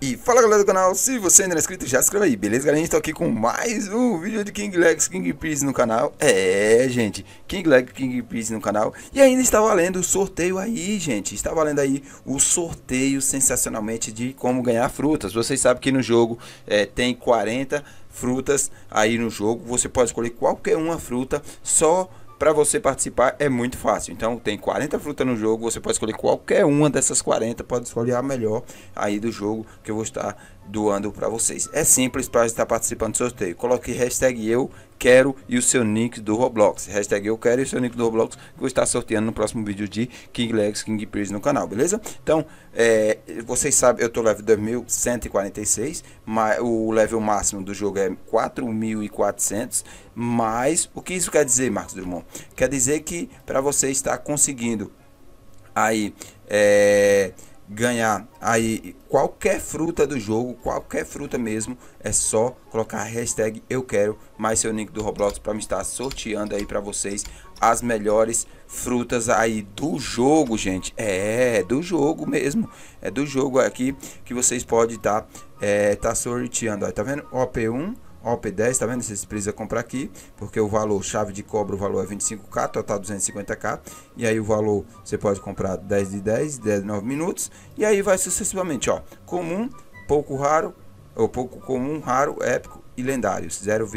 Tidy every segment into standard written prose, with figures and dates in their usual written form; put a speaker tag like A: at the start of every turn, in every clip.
A: E fala galera do canal, se você ainda não é inscrito, já se inscreva aí, beleza galera? A gente tá aqui com mais um vídeo de King Legs, King Priest no canal. Gente, King Legs, King Priest no canal. E ainda está valendo o sorteio aí, gente. Está valendo aí o sorteio sensacionalmente de como ganhar frutas. Vocês sabem que no jogo tem 40 frutas aí no jogo. Você pode escolher qualquer uma fruta, só para você participar é muito fácil. Então tem 40 frutas no jogo, você pode escolher qualquer uma dessas 40, pode escolher a melhor aí do jogo que eu vou estar doando para vocês. É simples para estar participando do sorteio. Coloque hashtag eu quero e o seu nick do Roblox. Hashtag eu quero e o seu nick do Roblox, que eu vou estar sorteando no próximo vídeo de King Legs, King Priest no canal, beleza? Então, vocês sabem, eu tô level 2146, mas o level máximo do jogo é 4400. Mas o que isso quer dizer, Marcos Drummond? Quer dizer que para você estar conseguindo aí ganhar aí qualquer fruta do jogo, qualquer fruta mesmo, é só colocar a hashtag eu quero mais seu nick do Roblox para me estar sorteando aí para vocês as melhores frutas aí do jogo, gente. Do jogo mesmo, é do jogo aqui que vocês podem estar sorteando. Ó, tá vendo? OP1, OP10, tá vendo? Vocês precisam comprar aqui, porque o valor, chave de cobre, o valor é 25k, total 250k. E aí o valor, você pode comprar 10 de 10, 10 de 9 minutos. E aí vai sucessivamente, ó. Comum, pouco raro, ou pouco comum, raro, épico e lendários.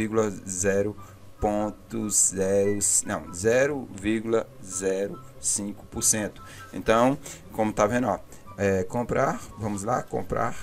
A: 0,05%. Então, como tá vendo, ó. Comprar, vamos lá, comprar,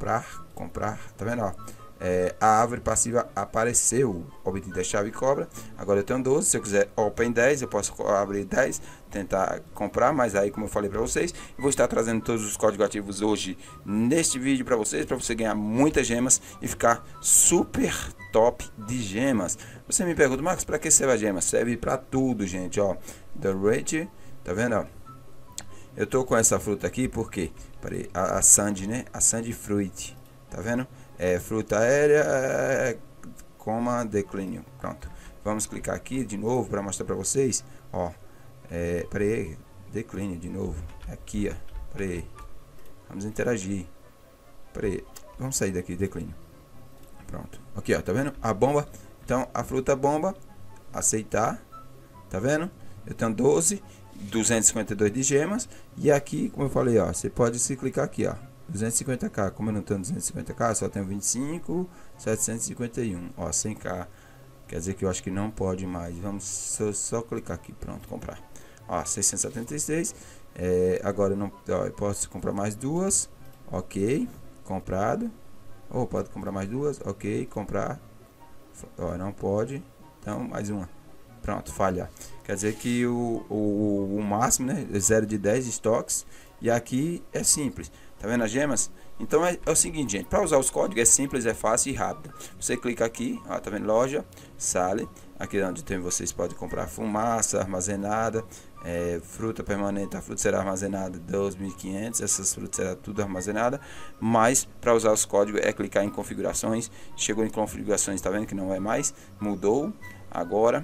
A: tá vendo, ó. A árvore passiva apareceu, obtida a chave cobra. Agora eu tenho 12, se eu quiser open 10, eu posso abrir 10, tentar comprar, mas aí, como eu falei para vocês, eu vou estar trazendo todos os códigos ativos hoje neste vídeo para você ganhar muitas gemas e ficar super top de gemas. Você me pergunta, Marcos, para que serve a gema? Serve para tudo, gente, ó. The rate, tá vendo, ó? Eu tô com essa fruta aqui porque a Sandy, né? A Sandy Fruit, tá vendo? Fruta aérea, declínio. Pronto. Vamos clicar aqui de novo para mostrar para vocês. Ó, peraí, declínio de novo. Aqui, ó. Peraí. Vamos interagir. Peraí. Vamos sair daqui, declínio. Pronto. Aqui, ó. Tá vendo? A bomba. Então, a fruta bomba. Aceitar. Tá vendo? Eu tenho 12, 252 de gemas. E aqui, como eu falei, ó. Você pode se clicar aqui, ó. 250k, como eu não tenho 250k, só tenho 25, 751, ó, 100k, quer dizer que eu acho que não pode mais. Vamos só clicar aqui, pronto, comprar, ó, 676, agora não, ó, eu posso comprar mais duas, ok, comprado, ou pode comprar mais duas, ok, comprar, ó, não pode, então mais uma, pronto, falha, quer dizer que o máximo, né, é 0 de 10 estoques, e aqui é simples. Tá vendo as gemas? Então é o seguinte, gente, para usar os códigos é simples, é fácil e rápido. Você clica aqui, ó, tá vendo? Loja, sale, aqui onde tem, vocês podem comprar fumaça armazenada, fruta permanente, a fruta será armazenada 2.500, essas frutas será tudo armazenada. Mas para usar os códigos é clicar em configurações, chegou em configurações, tá vendo que não é mais, mudou, agora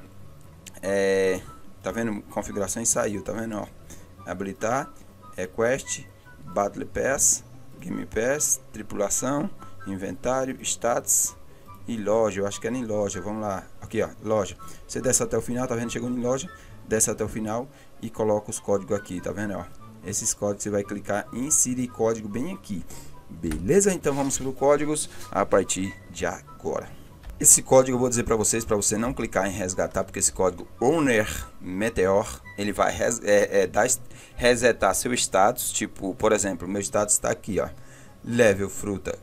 A: tá vendo? Configurações saiu, tá vendo? Ó, habilitar, quest, Battle Pass, Game Pass, tripulação, inventário, status e loja. Eu acho que é em loja. Vamos lá. Aqui, ó, loja. Você desce até o final, tá vendo? Chegou em loja, desce até o final e coloca os códigos aqui, tá vendo? Ó, esses códigos você vai clicar em inserir código bem aqui. Beleza? Então vamos para os códigos a partir de agora. Esse código eu vou dizer para vocês, para você não clicar em resgatar, porque esse código Owner Meteor, ele vai resetar seu status, tipo, por exemplo, meu status está aqui, ó, level fruta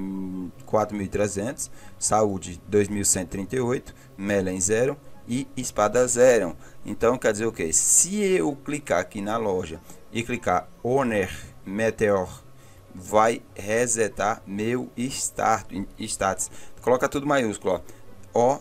A: 4.300, saúde 2.138, melen 0 e espada 0. Então quer dizer o que? Se eu clicar aqui na loja e clicar Owner Meteor, vai resetar meu status. Coloca tudo maiúsculo, ó.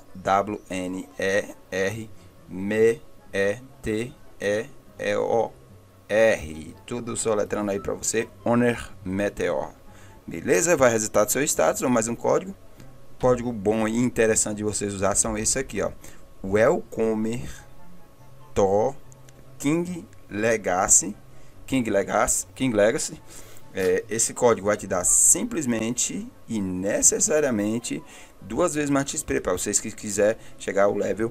A: OWNER-METEOR. Tudo soletrando aí para você. Owner Meteor. Beleza? Vai resetar seu status. Ou mais um código. Código bom e interessante de vocês usar são esse aqui, ó. Welcome to King Legacy. esse código vai te dar simplesmente e necessariamente 2 vezes mais XP para vocês que quiser chegar ao level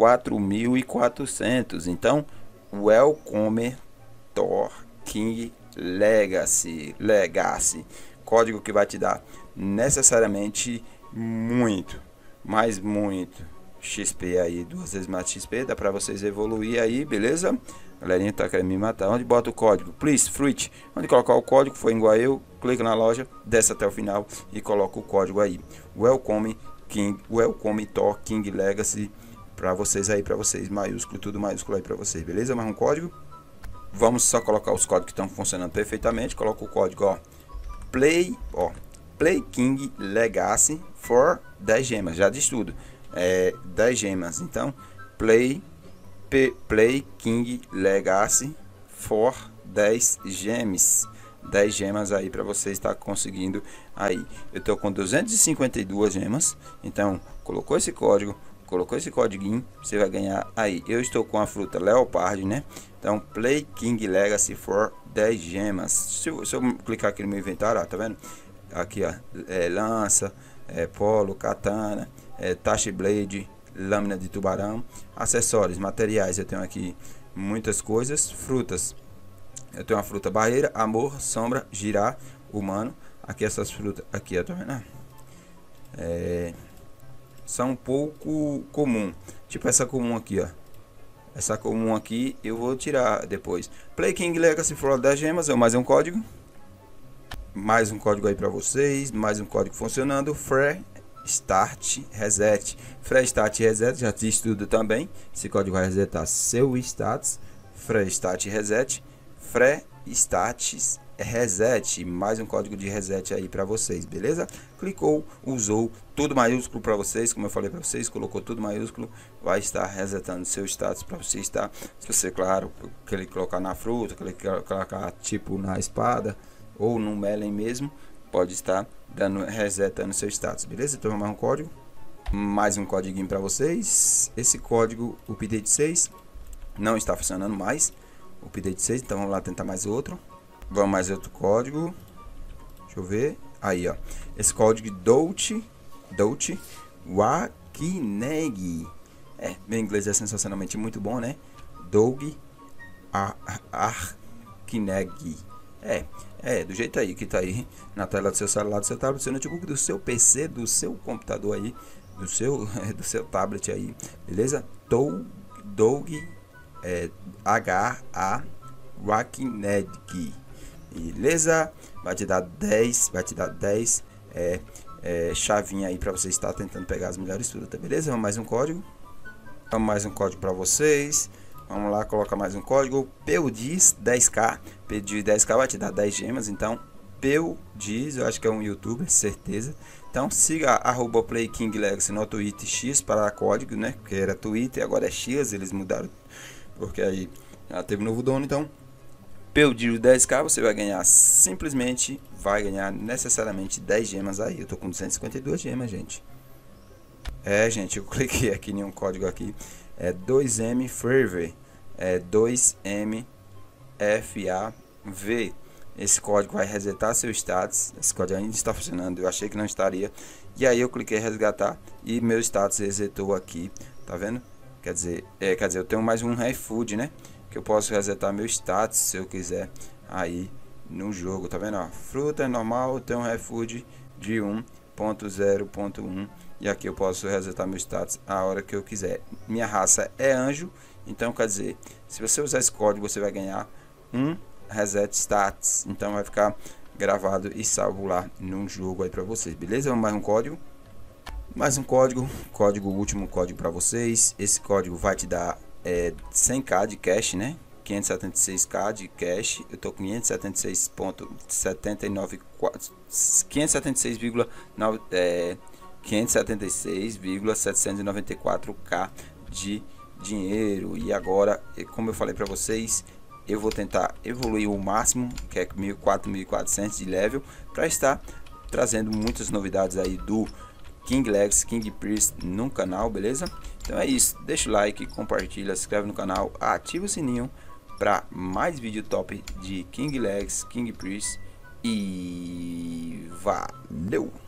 A: 4.400. Então, Welcome to King Legacy, código que vai te dar necessariamente muito, mas muito XP aí, 2 vezes mais XP, dá para vocês evoluir aí, beleza? Galerinha tá querendo me matar. Onde bota o código? Please, fruit. Onde colocar o código, foi igual eu, clica na loja, desce até o final e coloca o código aí. Welcome to King Legacy para vocês aí, para vocês, maiúsculo, tudo maiúsculo aí para vocês, beleza? Mais um código. Vamos só colocar os códigos que estão funcionando perfeitamente. Coloca o código, ó, Play King Legacy for 10 gemas, já diz tudo. 10 gemas, então Play King Legacy for 10 gems. 10 gemas aí para você estar conseguindo aí. Eu tô com 252 gemas, então colocou esse código, colocou esse códiguinho, você vai ganhar aí. Eu estou com a fruta Leopard, né? Então Play King Legacy for 10 gemas. Se eu clicar aqui no meu inventário, ó, tá vendo? Aqui, ó, lança, polo, katana, Tashi Blade, lâmina de tubarão, acessórios, materiais, eu tenho aqui muitas coisas. Frutas, eu tenho uma fruta barreira, amor, sombra, girar, humano. Aqui essas frutas, aqui, ó, tá vendo? São um pouco comum, tipo essa comum aqui, ó. Essa comum aqui eu vou tirar depois. Play King Legacy for 10 gemas, mais um código. Mais um código aí para vocês, mais um código funcionando. Free Start Reset. Free Start Reset, já te estudo também. Esse código vai resetar seu status. Free Start Reset. Free Start Reset. Mais um código de reset aí para vocês, beleza? Clicou, usou, tudo maiúsculo para vocês, como eu falei para vocês, colocou tudo maiúsculo, vai estar resetando seu status para você estar. Se você, claro, querer colocar na fruta, querer colocar tipo na espada ou no Melen mesmo, pode estar resetando seu status, beleza? Então mais um código para vocês. Esse código, o update 6 não está funcionando mais, o update 6, então vamos lá tentar mais outro. Vamos mais outro código, deixa eu ver, aí ó, esse código Douchi Wakineg, meu inglês é sensacionalmente muito bom, né? Doug Arkineg, do jeito aí que tá aí na tela do seu celular, do seu tablet, do seu notebook, do seu PC, do seu computador aí, do seu tablet aí, beleza? Doug Wakineg, beleza? Vai te dar 10 chavinha aí para você estar tentando pegar as melhores frutas, beleza? Vamos mais um código. Vamos mais um código para vocês. Vamos lá, coloca mais um código. Peudis 10k. Peudis 10k vai te dar 10 gemas. Então, Peudis, eu acho que é um youtuber, certeza. Então, siga @PlayKingLegacy no Twitter X para código, né? Porque era Twitter, agora é X, eles mudaram. Porque aí já teve um novo dono, então. Peudis 10k, você vai ganhar simplesmente, vai ganhar necessariamente 10 gemas aí. Eu tô com 252 gemas, gente. Gente, eu cliquei aqui em um código aqui. 2M Ferver. 2M FAV. Esse código vai resetar seu status. Esse código ainda está funcionando. Eu achei que não estaria. E aí eu cliquei em resgatar e meu status resetou aqui. Tá vendo? Quer dizer, eu tenho mais um iFood, né? Que eu posso resetar meu status se eu quiser aí no jogo, tá vendo? Ó, fruta normal, eu tenho um iFood de 1.0.1 e aqui eu posso resetar meu status a hora que eu quiser. Minha raça é anjo, então quer dizer, se você usar esse código você vai ganhar um reset status, então vai ficar gravado e salvo lá no jogo aí para vocês, beleza? Vamos mais um código. Mais um código, último código para vocês. Esse código vai te dar 100k de cash, né? 576k de cash. Eu tô com 576,794k de dinheiro. E agora, como eu falei para vocês, eu vou tentar evoluir o máximo, que é 1.400 de level, para estar trazendo muitas novidades aí do King Legacy, King Priest no canal, beleza? Então é isso, deixa o like, compartilha, se inscreve no canal, ativa o sininho para mais vídeo top de King Legacy, King Priest e valeu!